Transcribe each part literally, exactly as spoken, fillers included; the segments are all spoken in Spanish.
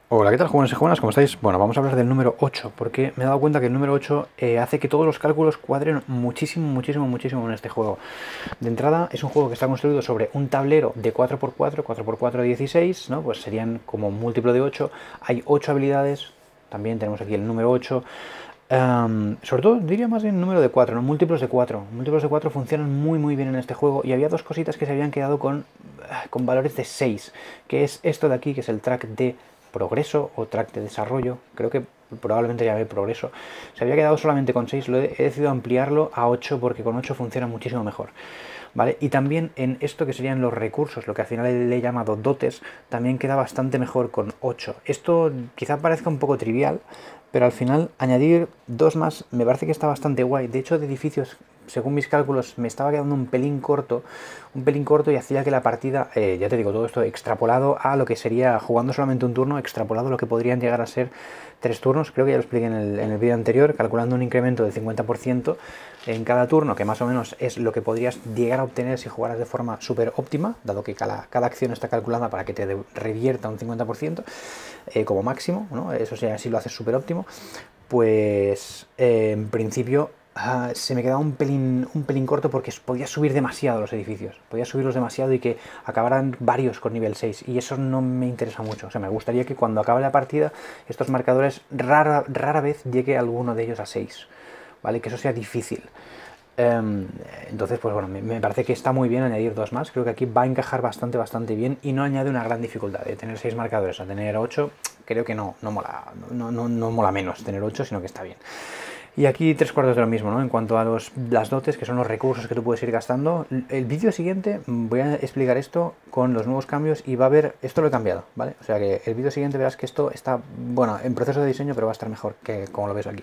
Hola, ¿qué tal, jóvenes y jóvenes? ¿Cómo estáis? Bueno, vamos a hablar del número ocho, porque me he dado cuenta que el número ocho eh, hace que todos los cálculos cuadren muchísimo, muchísimo, muchísimo en este juego. De entrada, es un juego que está construido sobre un tablero de cuatro por cuatro, cuatro por cuatro, dieciséis, ¿no? Pues serían como múltiplo de ocho. Hay ocho habilidades, también tenemos aquí el número ocho. Um, sobre todo diría más bien número de cuatro, ¿no? Múltiplos de cuatro. Múltiplos de cuatro funcionan muy muy bien en este juego y había dos cositas que se habían quedado con, con valores de seis, que es esto de aquí, que es el track de progreso o track de desarrollo, creo que probablemente llame progreso. Se había quedado solamente con seis, lo he, he decidido ampliarlo a ocho porque con ocho funciona muchísimo mejor. ¿Vale? Y también en esto que serían los recursos, lo que al final le he llamado dotes, también queda bastante mejor con ocho. Esto quizá parezca un poco trivial, pero al final añadir dos más me parece que está bastante guay. De hecho, de edificios, según mis cálculos, me estaba quedando un pelín corto, un pelín corto y hacía que la partida, eh, ya te digo, todo esto extrapolado a lo que sería, jugando solamente un turno, extrapolado a lo que podrían llegar a ser tres turnos. Creo que ya lo expliqué en el, en el vídeo anterior, calculando un incremento del cincuenta por ciento en cada turno, que más o menos es lo que podrías llegar a obtener si jugaras de forma súper óptima, dado que cada, cada acción está calculada para que te revierta un cincuenta por ciento eh, como máximo, ¿no? Eso sí, si lo haces súper óptimo, pues eh, en principio uh, se me quedaba un pelín, un pelín corto porque podía subir demasiado los edificios, podía subirlos demasiado y que acabaran varios con nivel seis, y eso no me interesa mucho. O sea, me gustaría que cuando acabe la partida estos marcadores rara, rara vez llegue alguno de ellos a seis, ¿vale? Que eso sea difícil. Um, entonces, pues bueno, me, me parece que está muy bien añadir dos más. Creo que aquí va a encajar bastante, bastante bien y no añade una gran dificultad. De tener seis marcadores a tener ocho, creo que no, no mola, no, no, no mola menos tener ocho, sino que está bien. Y aquí tres cuartos de lo mismo, ¿no? En cuanto a los, las dotes, que son los recursos que tú puedes ir gastando. El vídeo siguiente voy a explicar esto con los nuevos cambios y va a haber... Esto lo he cambiado, ¿vale? O sea que el vídeo siguiente verás que esto está, bueno, en proceso de diseño, pero va a estar mejor que como lo ves aquí.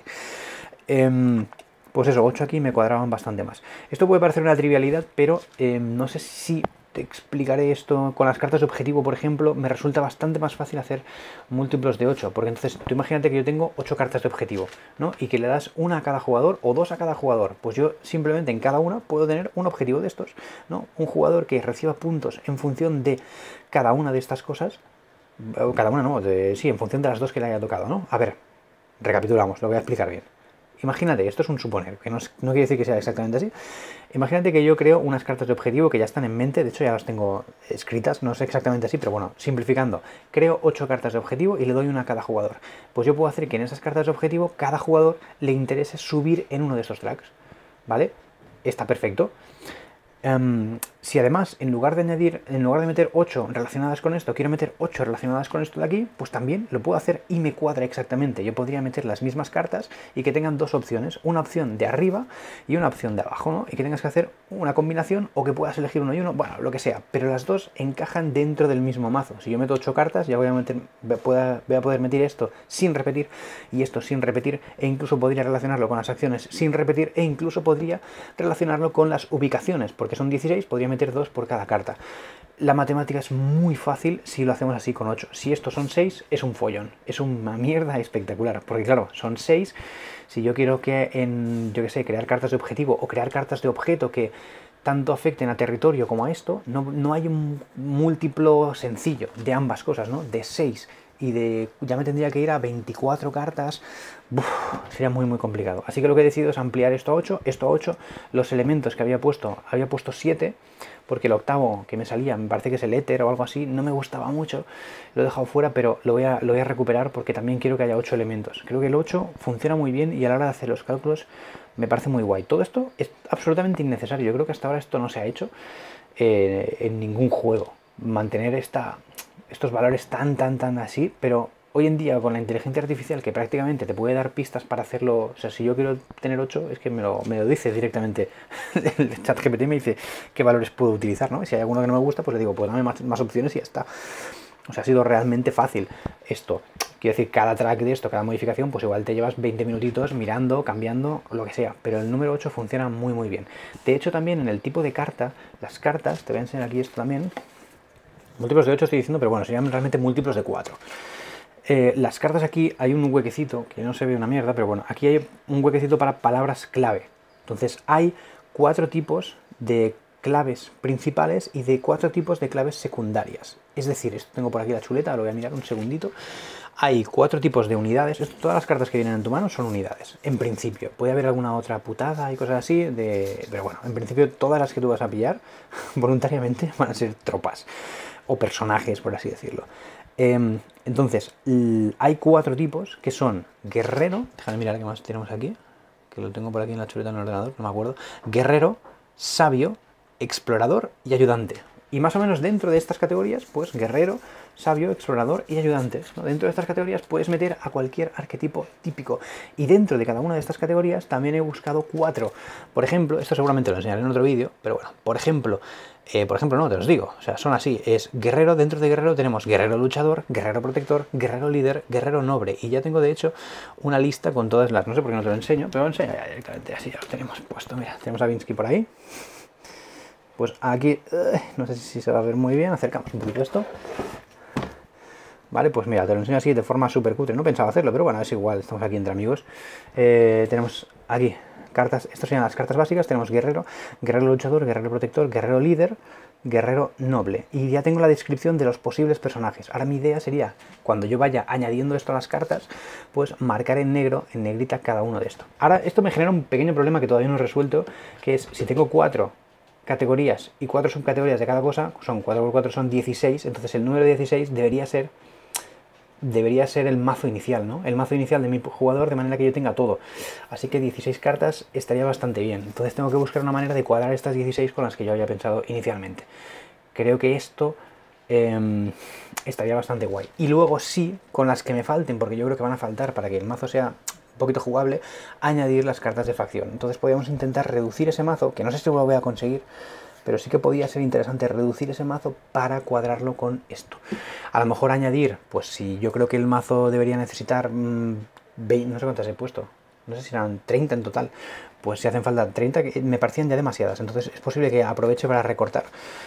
Eh, Pues eso, ocho aquí me cuadraban bastante más. Esto puede parecer una trivialidad, pero eh, no sé si te explicaré esto con las cartas de objetivo, por ejemplo. Me resulta bastante más fácil hacer múltiplos de ocho, porque entonces tú imagínate que yo tengo ocho cartas de objetivo, ¿no? Y que le das una a cada jugador o dos a cada jugador. Pues yo simplemente en cada una puedo tener un objetivo de estos, ¿no? Un jugador que reciba puntos en función de cada una de estas cosas. Cada una no, de, sí, en función de las dos que le haya tocado, ¿no? A ver, recapitulamos, lo voy a explicar bien. Imagínate, esto es un suponer, que no, es, no quiere decir que sea exactamente así. Imagínate que yo creo unas cartas de objetivo que ya están en mente, de hecho ya las tengo escritas, no es exactamente así, pero bueno, simplificando, creo ocho cartas de objetivo y le doy una a cada jugador. Pues yo puedo hacer que en esas cartas de objetivo cada jugador le interese subir en uno de estos tracks, ¿vale? Está perfecto. Um, si además, en lugar de añadir, en lugar de meter ocho relacionadas con esto, quiero meter ocho relacionadas con esto de aquí, pues también lo puedo hacer y me cuadra exactamente. Yo podría meter las mismas cartas y que tengan dos opciones, una opción de arriba y una opción de abajo, ¿no? Y que tengas que hacer una combinación o que puedas elegir uno y uno, bueno, lo que sea, pero las dos encajan dentro del mismo mazo. Si yo meto ocho cartas, ya voy a, meter, voy a poder meter esto sin repetir y esto sin repetir, e incluso podría relacionarlo con las acciones sin repetir, e incluso podría relacionarlo con las ubicaciones, porque son dieciséis, podría meter dos por cada carta. La matemática es muy fácil si lo hacemos así con ocho. Si estos son seis, es un follón. Es una mierda espectacular. Porque claro, son seis. Si yo quiero que en, yo qué sé, crear cartas de objetivo o crear cartas de objeto que tanto afecten a territorio como a esto, no, no hay un múltiplo sencillo de ambas cosas, ¿no? De seis y de... ya me tendría que ir a veinticuatro cartas. Uf, sería muy muy complicado. Así que lo que he decidido es ampliar esto a ocho, esto a ocho. Los elementos que había puesto, había puesto siete, porque el octavo que me salía, me parece que es el éter o algo así, no me gustaba mucho, lo he dejado fuera, pero lo voy a, lo voy a recuperar porque también quiero que haya ocho elementos. Creo que el ocho funciona muy bien y a la hora de hacer los cálculos me parece muy guay. Todo esto es absolutamente innecesario. Yo creo que hasta ahora esto no se ha hecho eh, en ningún juego. Mantener esta, estos valores tan, tan, tan así, pero hoy en día con la inteligencia artificial que prácticamente te puede dar pistas para hacerlo, o sea, si yo quiero tener ocho, es que me lo, me lo dice directamente. El chat G P T me dice qué valores puedo utilizar, ¿no? Y si hay alguno que no me gusta, pues le digo, pues dame más, más opciones y ya está. O sea, ha sido realmente fácil esto. Quiero decir, cada track de esto, cada modificación, pues igual te llevas veinte minutitos mirando, cambiando, lo que sea. Pero el número ocho funciona muy muy bien. De hecho, también en el tipo de carta, las cartas, te voy a enseñar aquí esto también. Múltiplos de ocho estoy diciendo, pero bueno, serían realmente múltiplos de cuatro. Eh, las cartas aquí hay un huequecito, que no se ve una mierda, pero bueno, aquí hay un huequecito para palabras clave. Entonces hay cuatro tipos de claves principales y de cuatro tipos de claves secundarias. Es decir, esto tengo por aquí la chuleta, lo voy a mirar un segundito. hay cuatro tipos de unidades. Esto, todas las cartas que vienen en tu mano son unidades, en principio. Puede haber alguna otra putada y cosas así, de... pero bueno, en principio todas las que tú vas a pillar voluntariamente van a ser tropas o personajes, por así decirlo. Eh, entonces, hay cuatro tipos que son guerrero, déjame mirar qué más tenemos aquí, que lo tengo por aquí en la chuleta en el ordenador, no me acuerdo. Guerrero, sabio, explorador y ayudante. Y más o menos dentro de estas categorías, pues guerrero, sabio, explorador y ayudante, ¿no? Dentro de estas categorías puedes meter a cualquier arquetipo típico. Y dentro de cada una de estas categorías también he buscado cuatro. Por ejemplo, esto seguramente lo enseñaré en otro vídeo, pero bueno, por ejemplo, eh, por ejemplo no, te los digo, o sea, son así, es guerrero, dentro de guerrero tenemos guerrero luchador, guerrero protector, guerrero líder, guerrero noble. Y ya tengo de hecho una lista con todas las, no sé por qué no te lo enseño, pero lo enseño ya directamente, así ya lo tenemos puesto. Mira, tenemos a Vinsky por ahí. Pues aquí, uh, no sé si se va a ver muy bien, acercamos un poquito esto. Vale, pues mira, te lo enseño así de forma súper cutre. No pensaba hacerlo, pero bueno, es igual, estamos aquí entre amigos. Eh, tenemos aquí cartas, estas serían las cartas básicas. Tenemos guerrero, guerrero luchador, guerrero protector, guerrero líder, guerrero noble. Y ya tengo la descripción de los posibles personajes. Ahora mi idea sería, cuando yo vaya añadiendo esto a las cartas, pues marcar en negro, en negrita, cada uno de estos. Ahora, esto me genera un pequeño problema que todavía no he resuelto, que es, si tengo cuatro categorías y cuatro subcategorías de cada cosa, son cuatro por cuatro son dieciséis, entonces el número dieciséis debería ser debería ser el mazo inicial, ¿no? El mazo inicial de mi jugador, de manera que yo tenga todo. Así que dieciséis cartas estaría bastante bien. Entonces tengo que buscar una manera de cuadrar estas dieciséis con las que yo había pensado inicialmente. Creo que esto eh, estaría bastante guay. Y luego sí, con las que me falten, porque yo creo que van a faltar para que el mazo sea un poquito jugable, añadir las cartas de facción. Entonces podríamos intentar reducir ese mazo, que no sé si lo voy a conseguir, pero sí que podría ser interesante reducir ese mazo para cuadrarlo con esto. A lo mejor añadir, pues si yo creo que el mazo debería necesitar mmm, veinte, no sé cuántas he puesto, no sé si eran treinta en total, pues si hacen falta treinta, que me parecían ya demasiadas, entonces es posible que aproveche para recortar.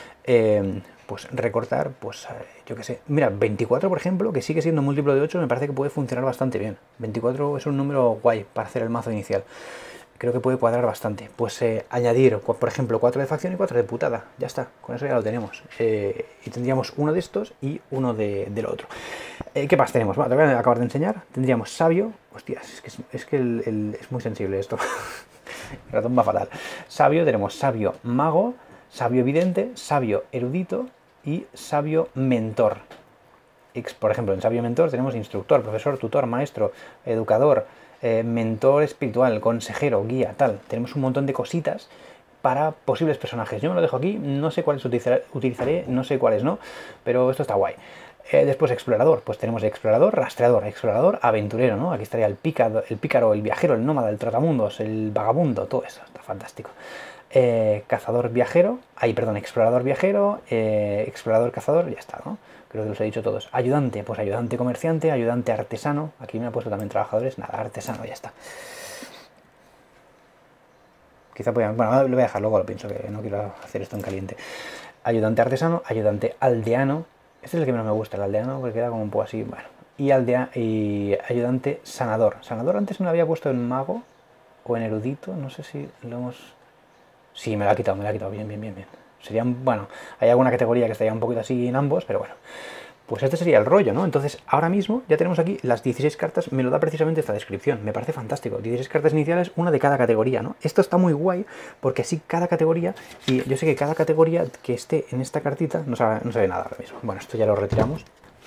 Eh, pues recortar, pues eh, yo qué sé, mira, veinticuatro por ejemplo, que sigue siendo múltiplo de ocho, me parece que puede funcionar bastante bien. veinticuatro es un número guay para hacer el mazo inicial. Creo que puede cuadrar bastante. Pues eh, añadir, por ejemplo, cuatro de facción y cuatro de putada. Ya está, con eso ya lo tenemos. Eh, y tendríamos uno de estos y uno de, del otro. Eh, ¿Qué más tenemos? Bueno, te voy a acabar de enseñar. Tendríamos sabio. Hostias, es que es, es, que el, el, es muy sensible esto. El ratón va fatal. Sabio, tenemos sabio mago, sabio vidente, sabio erudito y sabio mentor. Por ejemplo, en sabio mentor tenemos instructor, profesor, tutor, maestro, educador, Eh, mentor espiritual, consejero, guía, tal. Tenemos un montón de cositas para posibles personajes. Yo me lo dejo aquí, no sé cuáles utilizaré, utilizaré no sé cuáles no, pero esto está guay. Eh, después explorador, pues tenemos explorador, rastreador, explorador, aventurero, ¿no? Aquí estaría el pícaro, el pícaro, el viajero, el nómada, el trotamundos, el vagabundo, todo eso, está fantástico. Eh, cazador viajero, ahí, perdón, explorador viajero, eh, explorador cazador, ya está, ¿no? Creo que los he dicho todos. Ayudante, pues ayudante comerciante, ayudante artesano. Aquí me ha puesto también trabajadores. Nada, artesano, ya está. Quizá podían... Bueno, lo voy a dejar, luego lo pienso, que no quiero hacer esto en caliente. Ayudante artesano, ayudante aldeano. Este es el que menos me gusta, el aldeano, porque queda como un poco así, bueno. Y, aldea... y ayudante sanador. Sanador antes me lo había puesto en mago o en erudito. No sé si lo hemos... Sí, me lo ha quitado, me lo ha quitado. Bien, bien, bien, bien. Serían, bueno, hay alguna categoría que estaría un poquito así en ambos, pero bueno. Pues este sería el rollo, ¿no? Entonces, ahora mismo ya tenemos aquí las dieciséis cartas, me lo da precisamente esta descripción, me parece fantástico. dieciséis cartas iniciales, una de cada categoría, ¿no? Esto está muy guay, porque así cada categoría, y yo sé que cada categoría que esté en esta cartita, no sabe, no sabe nada ahora mismo. Bueno, esto ya lo retiramos.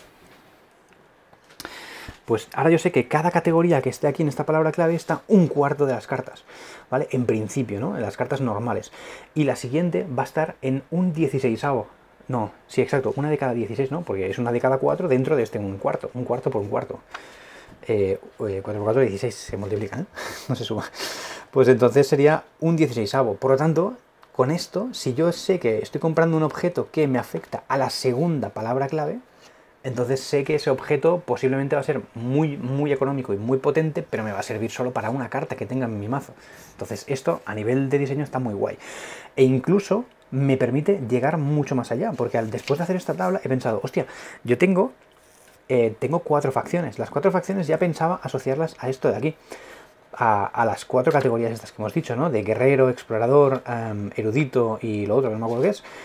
Pues ahora yo sé que cada categoría que esté aquí en esta palabra clave está un cuarto de las cartas, ¿vale? En principio, ¿no? En las cartas normales. Y la siguiente va a estar en un dieciseisavo. No, sí, exacto, una de cada dieciséis, ¿no? Porque es una de cada cuatro dentro de este un cuarto, un cuarto por un cuarto. Eh, cuatro por cuatro, dieciséis, se multiplica, ¿eh? No se suma. Pues entonces sería un dieciseisavo. Por lo tanto, con esto, si yo sé que estoy comprando un objeto que me afecta a la segunda palabra clave, entonces sé que ese objeto posiblemente va a ser muy, muy económico y muy potente, pero me va a servir solo para una carta que tenga en mi mazo. Entonces esto a nivel de diseño está muy guay. E incluso me permite llegar mucho más allá, porque al, después de hacer esta tabla he pensado, hostia, yo tengo, eh, tengo cuatro facciones. Las cuatro facciones ya pensaba asociarlas a esto de aquí. A, a las cuatro categorías estas que hemos dicho, ¿no? De guerrero, explorador, um, erudito y lo otro que no me acuerdo qué es.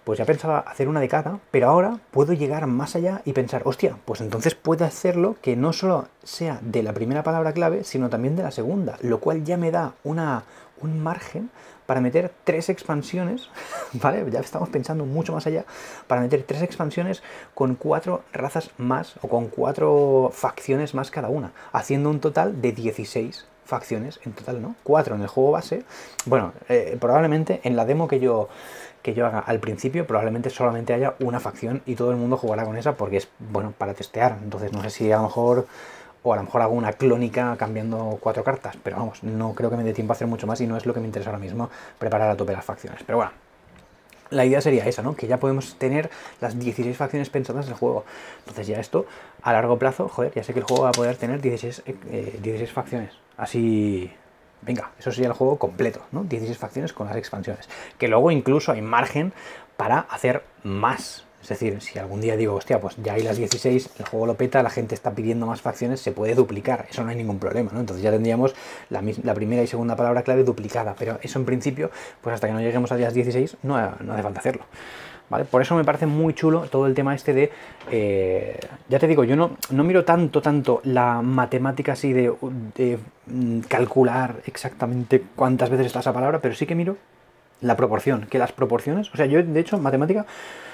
pues ya pensaba hacer una de cada, pero ahora puedo llegar más allá y pensar, hostia, pues entonces puedo hacerlo que no solo sea de la primera palabra clave, sino también de la segunda, lo cual ya me da una, un margen para meter tres expansiones, ¿vale? Ya estamos pensando mucho más allá, para meter tres expansiones con cuatro razas más, o con cuatro facciones más cada una, haciendo un total de dieciséis facciones en total, ¿no? cuatro en el juego base. Bueno, eh, probablemente en la demo que yo... que yo haga al principio, probablemente solamente haya una facción y todo el mundo jugará con esa porque es, bueno, para testear. Entonces no sé si a lo mejor, o a lo mejor hago una clónica cambiando cuatro cartas, pero vamos, no creo que me dé tiempo a hacer mucho más y no es lo que me interesa ahora mismo, preparar a tope las facciones. Pero bueno, la idea sería esa, ¿no? Que ya podemos tener las dieciséis facciones pensadas del juego. Entonces ya esto, a largo plazo, joder, ya sé que el juego va a poder tener dieciséis, eh, dieciséis facciones. Así... Venga, eso sería el juego completo, ¿no? dieciséis facciones con las expansiones. Que luego incluso hay margen para hacer más. Es decir, si algún día digo, hostia, pues ya hay las dieciséis, el juego lo peta, la gente está pidiendo más facciones, se puede duplicar. Eso no hay ningún problema, ¿no? Entonces ya tendríamos la, la primera y segunda palabra clave duplicada. Pero eso en principio, pues hasta que no lleguemos a las dieciséis, no, no hace falta hacerlo. ¿Vale? Por eso me parece muy chulo todo el tema este de... Eh, ya te digo, yo no, no miro tanto, tanto la matemática así de, de mm, calcular exactamente cuántas veces está esa palabra, pero sí que miro la proporción, que las proporciones... O sea, yo de hecho matemática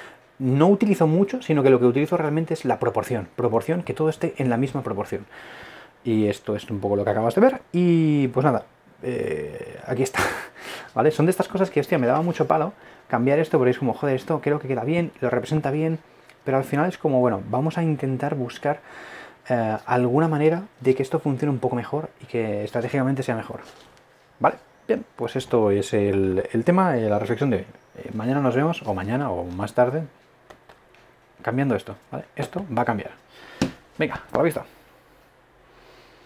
no utilizo mucho, sino que lo que utilizo realmente es la proporción. Proporción, que todo esté en la misma proporción. Y esto es un poco lo que acabas de ver. Y pues nada, eh, aquí está. ¿Vale? Son de estas cosas que, hostia, me daba mucho palo cambiar esto, porque es como, joder, esto creo que queda bien, lo representa bien, pero al final es como, bueno, vamos a intentar buscar eh, alguna manera de que esto funcione un poco mejor y que estratégicamente sea mejor. ¿Vale? Bien, pues esto es el, el tema, eh, la reflexión de hoy. Eh, mañana nos vemos, o mañana, o más tarde, cambiando esto, ¿vale? Esto va a cambiar. Venga, por la vista.